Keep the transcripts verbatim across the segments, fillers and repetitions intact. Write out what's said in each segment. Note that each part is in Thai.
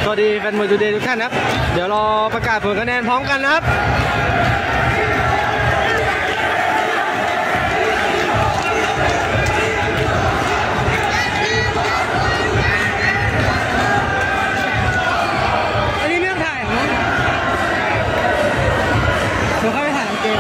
สวัสดีแฟนมวยทูเดย์ทุกท่านครับเดี๋ยวรอประกาศผลคะแนนพร้อมกันนะครับอันนี้ไม่ต้องถ่ายนะเดี๋ยวเข้าไปถ่ายเกม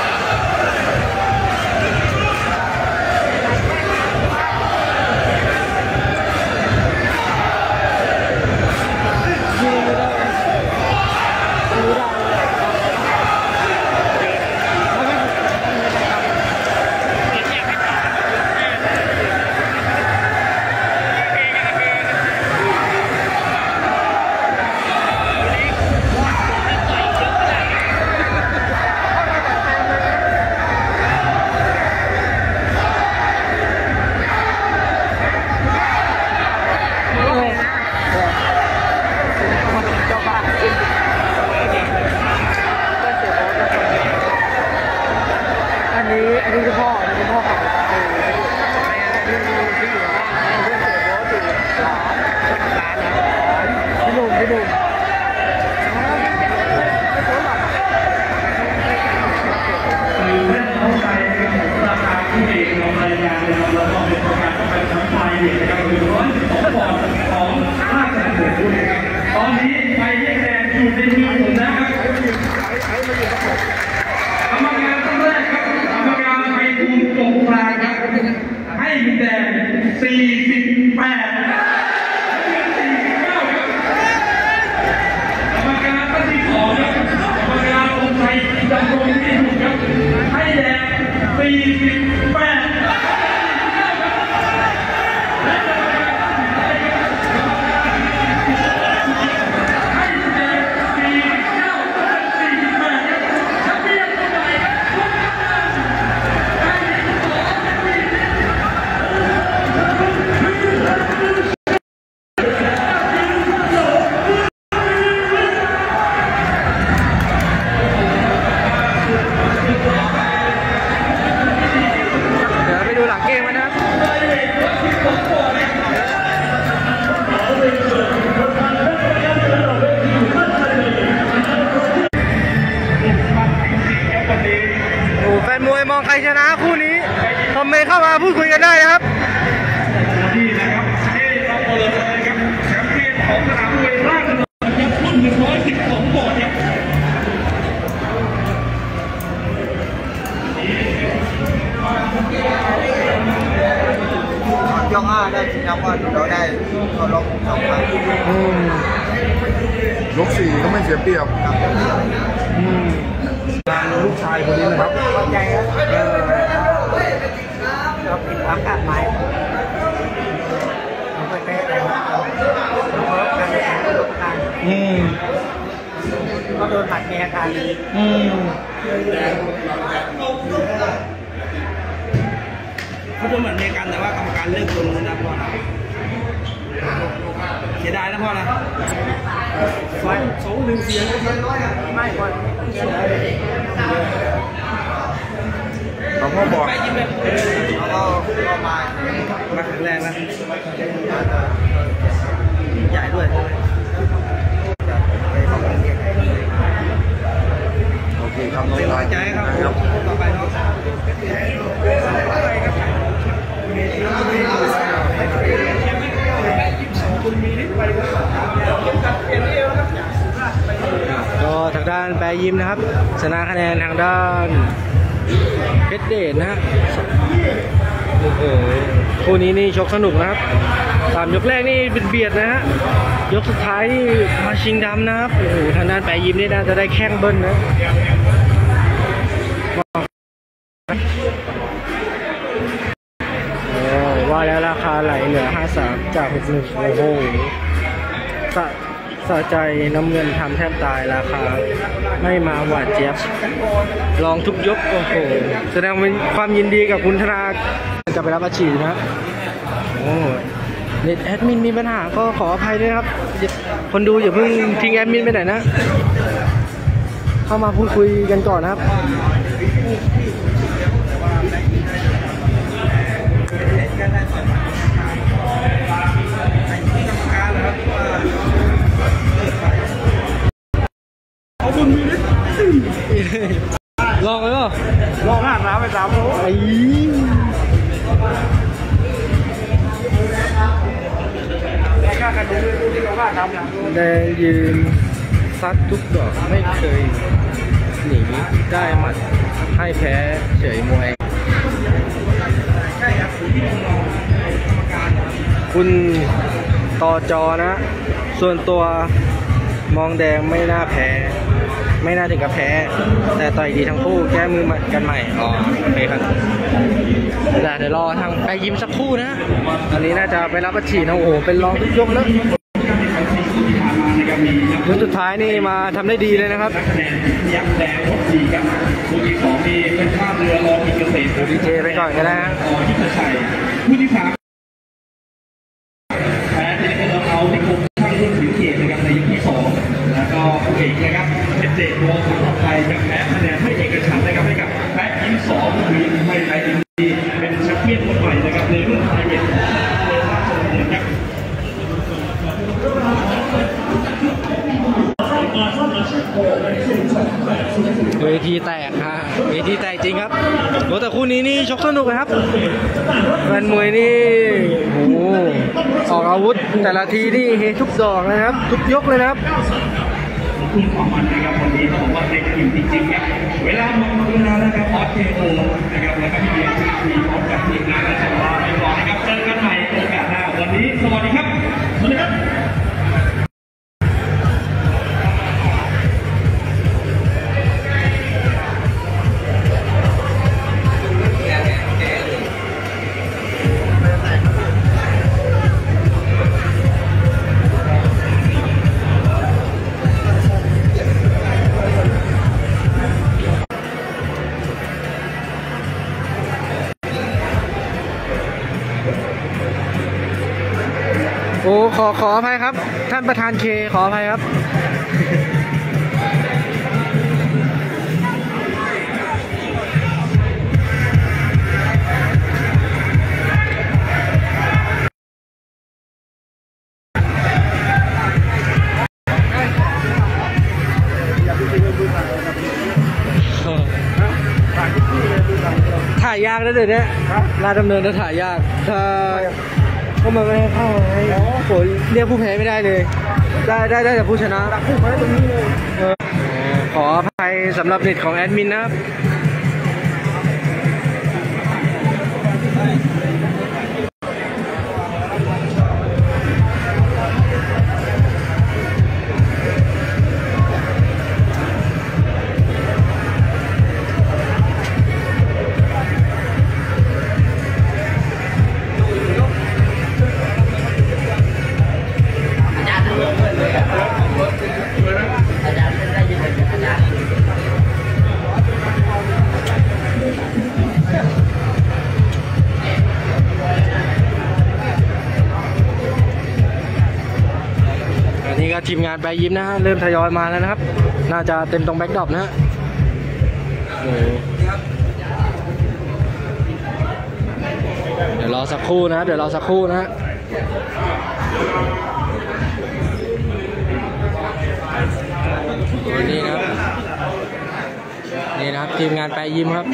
ตอนนี้ไฟแดงอยู่ในมือผมนะครับกรรมการท่านแรกครับกรรมการไฟทูลตกปลาครับให้แดงสี่สิบแปดกรรมการท่านที่สองครับกรรมการองค์ไทยดำรงที่ถูกครับให้แดงสี่สิบแปดมองใครชนะคู่นี้คอมเมนต์เข้ามาพูดคุยกันได้นะครับนี่นะครับนี่เราเปิดเลยครับแชมเปี้ยนของสนามมวยราชดำเนินครับรุ่นหนึ่งร้อยสิบสองปอนด์ครับยกห้าได้ชิงรางวัลเราได้ก็ลงสองครั้งยกสี่ก็ไม่เสียเปรียบลูกชายคนนี้นะครับเข้าใจครับเราผิดหวังกับไม้เราไปเตะอะไรครับเราเพิ่มการแข่งขันกันอืมก็โดนหมัดเมียกันอืมเขาโดนหมัดเมียกันแต่ว่ากรรมการเลือกคนนะพ่อนะเสียดายนะพ่อนะสองหนึ่งเสียงไม่พอเขาพ่อบอกแล้วก็ก็มามาแข็งแรงนะใหญ่ด้วยโอเคครับน้องชายใจครับต่อไปเนาะก็ทางด้านแปรยิมนะครับชนะคะแนนทางด้านเพชรเดชนะฮะโอ้โหคู่นี้นี่ชกสนุกนะครับสามยกแรกนี่เบียดนะฮะยกสุดท้ายนี่มาชิงดำนะครับโอ้โหทางด้านแปรยิมนี่น่าจะได้แข้งเบิ้ลนะว่าแล้วราคาไหลเหลือห้าสิบสามจากหกสิบโอ้โหสะสะใจน้ำเงินทำแทบตายราคาไม่มาหวาดเจี๊ยบลองทุกยกโอ้โหแสดงความยินดีกับคุณธนาจะไปรับอาชีพนะโอ้เน็ตแอดมินมีปัญหาก็ขออภัยด้วยครับคนดูอย่าเพิ่งทิ้งแอดมินไปไหนนะเข้ามาพูดคุยกันก่อนนะครับกรรมการนะครับว่าลองเลยป่ะลองห้าน้ำไปสามโลไอ้แค่กันดูที่เขาว่าทำอย่างแดงยืนซัดทุกดอกไม่เคยหนีได้หมัดให้แพ้เฉยมวยคุณต่อจอนะ ส่วนตัวมองแดงไม่น่าแพ้ ไม่น่าถึงกับแพ้ แต่ต่อยดีทั้งคู่แก้มือกันใหม่อ๋อโอเคครับเดี๋ยวรอทางไปยิมสักครู่นะตอนนี้น่าจะไปรับบัตรฉีดนะโอ้โหเป็นรองทุกยกแล้วยกสุดท้ายนี่มาทำได้ดีเลยนะครับคะแนนยักษ์แดงรถดีครับคู่ที่สองนี่เป็นท่าเรือรอกินเกษตรดูดีเจไปก่อนก็ได้นะรอยุทธชัยคู่ที่สามแพ้เทเลเอาที่กรมช่างรุ่นผิวเกียรตินะครับในยกที่สองแล้วก็คู่เอกนะครับเป็นเจดวงสำหรับไทยกับแพ้คะแนนให้เอกฉันท์นะครับให้กับแพ้ยิ้มสองหรือไม่ไทยอินดีเป็นแชมเปี้ยนคนใหม่นะครับในรุ่นไทยเวทเลยราชดำเนินครับเวทีแตกฮะเวทีแตกจริงครับโอ้แต่คู่นี้นี่ชกสนุกนะครับแฟนมวยนี่โอ้ออกอาวุธแต่ละทีนี่เฮทุกดอกเลยนะครับทุกยกเลยนะครับคุณความมันนะครับวันนี้ต้องบอกว่าเต็มอิ่มจริงๆครับเวลาหมดเวลาแล้วครับออสเทโอนะครับแล้วก็พี่เบียร์ทีพร้อมกับทีมงานและชาวบ้านไปก่อนนะครับเจอกันใหม่โอกาสหน้าวันนี้สวัสดีครับสวัสดีครับโอ้ขอขออภัยครับท่านประธานเคขออภัยครับถ่ายยากนะเดี๋ยวนี้ลาดดำเนินจะถ่ายยากถ้าก็มันไม่ให้เข้าไงโหเรียกผู้แพ้ไม่ได้เลย ได้ได้ได้แต่ผู้ชนะผู้แพ้ตรงนี้เลยขออภัยสำหรับเน็ตของแอดมินนะครับทีมงานไปยิ้มนะฮะเริ่มทยอยมาแล้วนะครับน่าจะเต็มตรงแบ็คดรอปนะฮะเดี๋ยวรอสักครู่นะเดี๋ยวรอสักครู่นะฮะนี่นะครับนี่นะครับทีมงานไปยิ้มครับ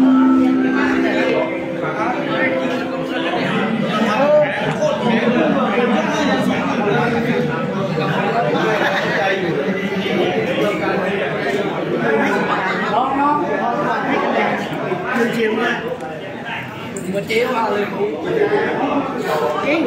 เชียงมามาเจ๊ว่าเลยจริง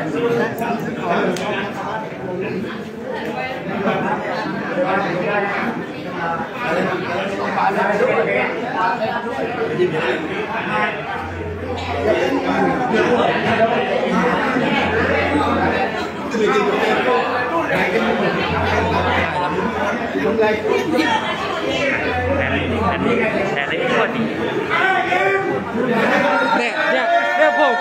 เนี่ยเนี่ยเนี่ยผม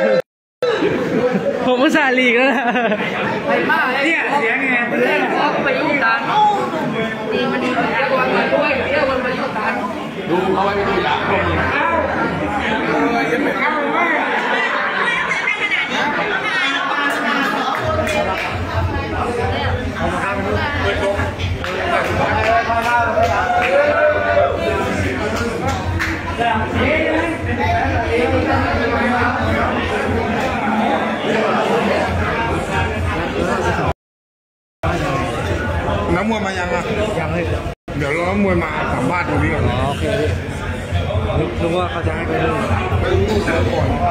ผมอุตส่าห์หลีกแล้วนะเนี่ยเสียงไงไปยุ่งตาดีมันดีเรียกวันมาด้วยเรียกวันมายุ่งตาดูเขาไว้ไม่ดูหลังยังไม่เข้าเลยน้ำมวยมายังอ่ะยังเลยเดี๋ยวรอน้ำมวยมาสัมภาษณ์ตรงนี้ก่อนอ๋อโอเคพี่นึกนึกว่าเขาจะให้ไปเลยไปดูเจอก่อนว่า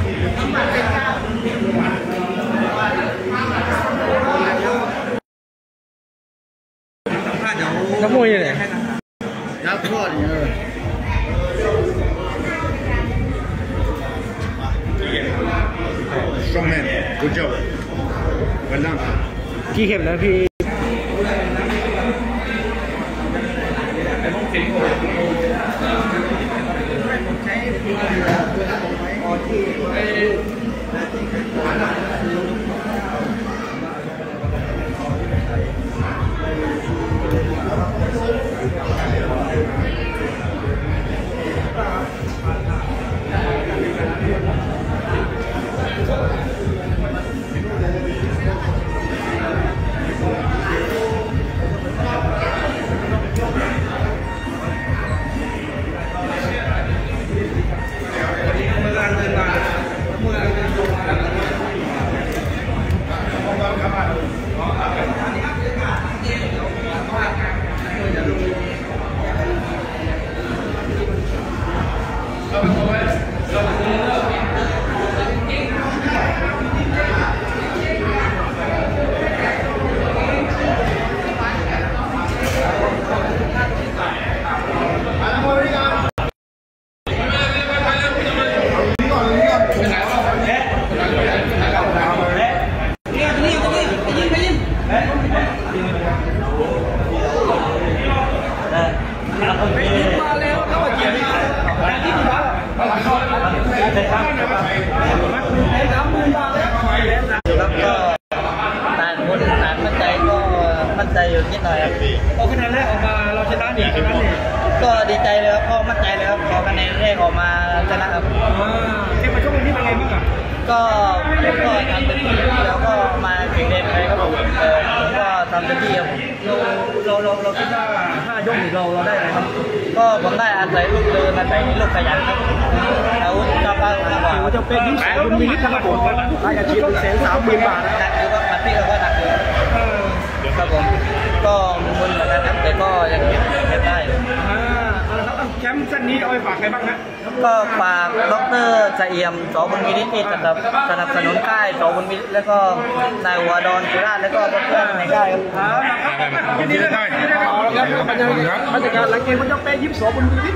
นักมวยอยู่ไหนนักพวดเออช่องแมนกูเจ้าวันนั่งกี่เข็มแล้วพี่แล้วก็ต่างคนต่างมั่นใจก็มั่นใจอยู่นิดหน่อยครับพอคะแนนแรกออกมาเราชนะนี่ชนะนี่ก็ดีใจเลยครับก็มั่นใจเลยครับพอคะแนนแรกออกมาชนะครับเกมมาช่วงนี้เป็นไงบ้างครับก็ก็ทำเต็มที่แล้วก็มาถึงเด่นเลยครับผมเออก็ทำเต็มที่ครับเราเราเราคิดว่าห้ายกเราเราได้อะไรครับก็ผมได้อาศัยลูกเดินอาศัยลูกขยันครับอาวุธกำลังมากกว่าจะเป็นยิ่งสองคุณมีนิดนะครับผมอาจจะชิดแสนสามหมื่นบาทหนักอยู่ก็มาที่เราก็หนักอยู่ครับผมก็มุนเหมือนกันครับแต่ก็ยังเก็บเก็บได้อ่าแชมป์เส้นนี้เอาไปฝากใครบ้างนะก็ฝากดร.เสเอี่ยมสบุญมินิตสนับสนับสนุนค่ายสบุญมินิตแล้วก็นายหัวดอนสุราษฎร์แล้วก็เพื่อนในค่ายครับยินดีด้วยครับบรรยากาศบรรยากาศหลังเกมมันจะเป็นยิบสบุญมินิต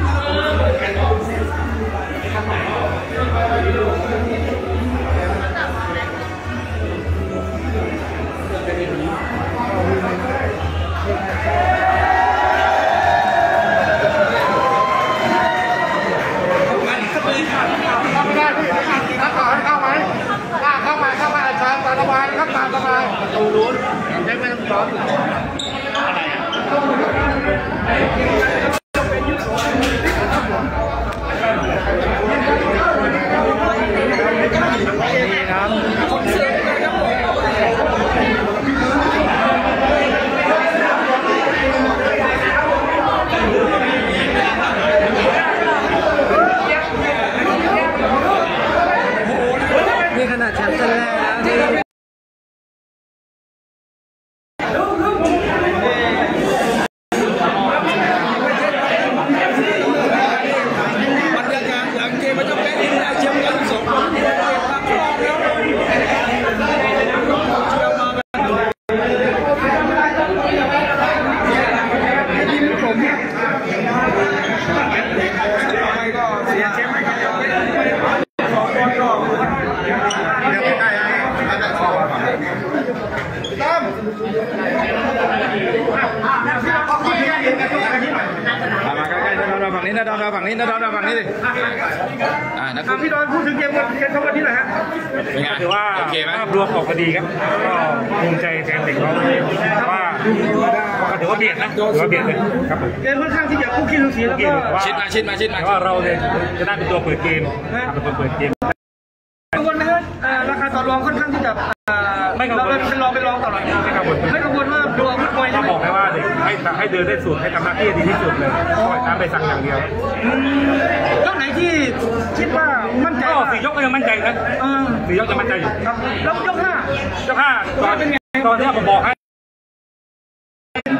ตรงนู้นได้ไม่ต้องซ้อมอะไรอ่ะนี่ครับนี่ขนาดแชมป์เส้นแรกแล้วฝั่งนี้นะดอนฝั่งนี้นะดอนฝั่งนี้ดิอ่านะครับพี่ดอนพูดถึงเกมกันเกมทั้งวันนี้หน่อยฮะเป็นไงถือว่าภาพรวมออกมาดีครับก็ภูมิใจแทนเด็กเราว่าถือว่าเบียดนะถือว่าเบียดเลยครับเกมค่อนข้างที่จะคู่ขี้สูสีแล้วก็ชิดมาชิดมาชิดมาว่าเราเนี่ยจะได้เป็นตัวเปิดเกมเป็นตัวเปิดเกมกังวลไหมครับราคาต่อรองค่อนข้างที่จะไม่กังวลเป็นรองเป็นรองตลอดไม่กังวลไม่กังวลว่าดูอาวุธมวยจะบอกให้ว่าเด็กให้ให้เดินได้สุดให้ทำหน้าที่ดีที่สุดเลยปล่อยตามไปสั่งอย่างเดียวยกไหนที่คิดว่ามั่นใจก็สี่ยกก็ยังมั่นใจนะสี่ยกยังมั่นใจอยู่ครับแล้วยกห้ายกห้าตอนเป็นไงตอนที่ผมบอกให้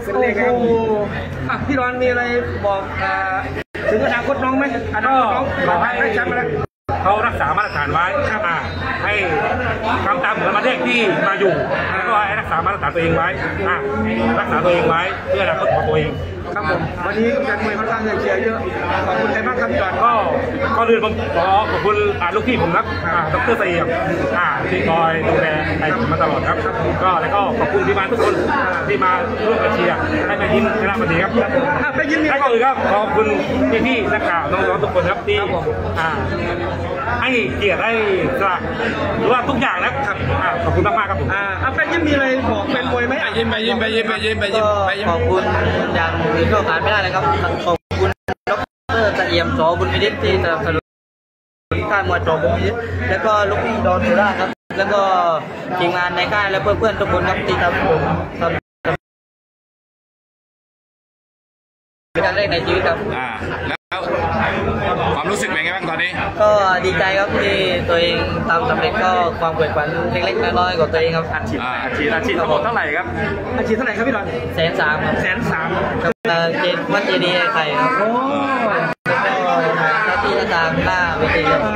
เป็นเลขนะครับอ่ะพี่รอนมีอะไรบอกอ่าถึงอนาคตน้องไหมอนาคตน้องขอให้ให้แชมป์มาแล้วเขารักษามาตรฐานไว้อ่าให้ทำตามเหมือนประเทศที่มาอยู่แล้วก็ให้รักษามาตรฐานตัวเองไว้อ่ารักษาตัวเองไว้เพื่ออนาคตของตัวเองครับผมวันนี้แฟนมวยค่อนข้างจะเชียร์เยอะขอบคุณใครบ้างครับพี่รอนก็ก็เรียนผมขอขอบคุณอ่าลูกพี่ผมครับอ่าดรเสียมอ่าที่คอยดูแลไอ้ผมมาตลอดครับก็แล้วก็ขอบคุณที่มาทุกคนที่มาร่วมกันเชียร์ให้แม่ยินชนะวันนี้ครับอ่ะไปยินดีและก็อื่นครับขอบคุณพี่พี่ๆนักข่าวน้องๆทุกคนครับที่อ่าให้เกียรติให้สละหรือว่าทุกอย่างนะครับอ่าขอบคุณมากๆครับผมอ่าอ่ะไปยินมีอะไรบอกเป็นมวยไหมอ่ะยิ้มไปยิ้มไปยิ้มไปยิ้มไปยิ้มก็ไปยิ้มขอบคุณอย่างอื่นก็ขาดไม่ได้เลยครับขอบคุณดรตะเอี่ยมสบุญวินิจที่สนับสนุนค่ายมวยโจบุญวินิจแล้วก็ลูกพี่ดอนสุราครับแล้วก็ทีมงานในค่ายและเพื่อนๆทุกคนครับที่ทำผมทำเป็นครั้งแรกในชีวิตครับอ่าแล้วความรู้สึกเป็นไงบ้างตอนนี้ก็ดีใจครับที่ตัวเองทำสำเร็จก็ความเกิดฝันเล็กๆน้อยๆของตัวเองครับอัดฉีดอ่าอาชีพอาชีพทั้งหมดเท่าไหร่ครับอาชีพเท่าไหร่ครับพี่รอนแสนสามครับแสนสามกับเจนวัดเจดีย์ไข่ครับโอ้แล้วก็หน้าที่ตามหน้าเวทีครับ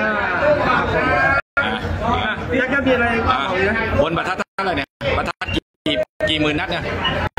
พี่ยักษ์มีอะไรอ่าเอาอีกนะบนประทัดเท่าไหร่เนี่ยประทัดกี่กี่หมื่นนัดเนี่ย